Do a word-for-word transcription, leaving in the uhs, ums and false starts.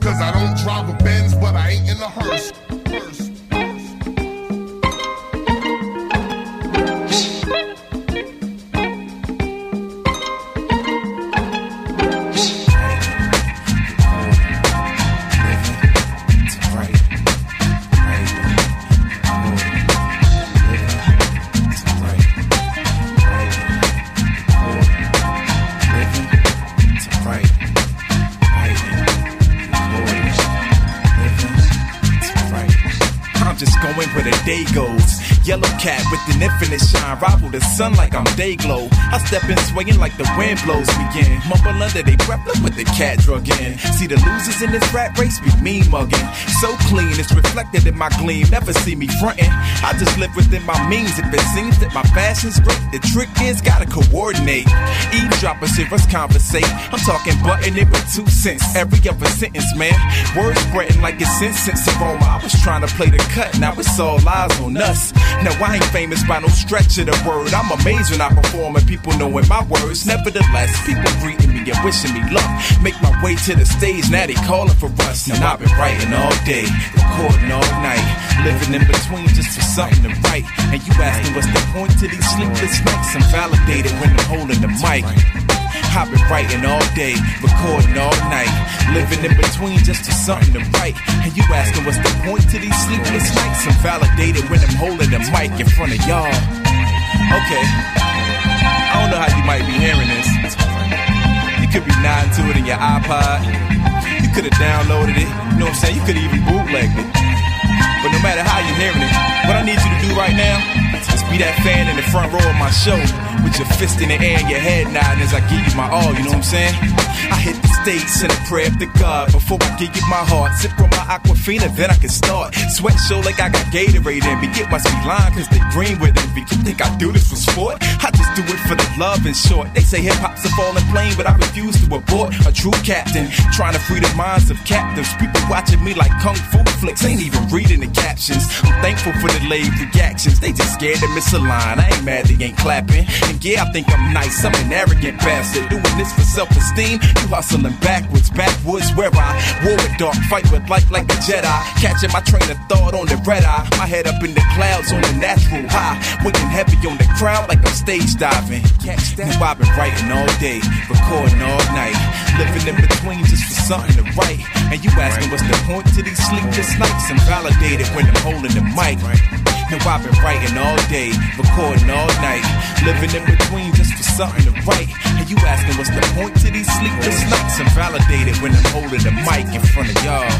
Cause I don't drive a Benz, but I ain't in a hearse. Hearse. Where the day goes, yellow cat with an infinite shine, rival the sun like I'm day glow. I step in swinging like the wind blows me in. Mumble under they breath, look what the cat drug in. See the losers in this rat race be mean mugging. So clean, it's reflected in my gleam. Never see me frontin'. I just live within my means. If it seems that my fashion's great, the trick is gotta coordinate. Eavesdroppers hear us conversate. I'm talking button it with two cents every other sentence, man. Words spreading like it's incense aroma. I was trying to play the cut, now it's all eyes on us. Now I ain't famous by no stretch of the word. I'm amazed when I perform and people knowing my words. Nevertheless, people greeting me and wishing me luck. Make my way to the stage, now they calling for us. And I've been writing all day, recording all night, living in between just for something to write. And you asking what's the point to these sleepless nights? I'm validated when I'm holding the mic. I've been writing all day, recording all night, living in between just for something to write. And you asking what's the point to these sleepless nights? I'm validated when I'm holding the mic in front of y'all. Okay, I don't know how you might be hearing this. You could be nodding to it in your iPod. You could have downloaded it. You know what I'm saying? You could have even bootlegged it. But no matter how you're hearing it, what I need you to do right now is be that fan in the front row of my show with your fist in the air and your head nodding as I give you my all, you know what I'm saying? I hit the stage, send a prayer to God before I give you my heart. Sip from my Aquafina, then I can start. Sweat show like I got Gatorade in me. It must be lying cause they green with envy. You think I do this for sport? I just do it for the love and short. They say hip-hop's a falling plane, but I refuse to abort. A true captain, trying to free the minds of captives. People watching me like kung fu flicks, ain't even reading the captions. I'm thankful for the late reactions. They just scared to miss a line. I ain't mad they ain't clapping. And yeah, I think I'm nice, I'm an arrogant bastard. Doing this for self-esteem, you hustling backwards, backwards where I war with dark, fight with light like a Jedi. Catching my train of thought on the red eye. My head up in the clouds on the natural high. Weighing heavy on the crowd like I'm stage diving. Now I've been writing all day, recording all night, living in between just for something to write. And you asking what's the point to these sleepless nights? I'm validated when I'm holding the mic. Now I've been writing all day, recording all night, living in between just for something to write. And you asking what's the point to these sleepless nights? I'm validated when I'm holding the mic in front of y'all.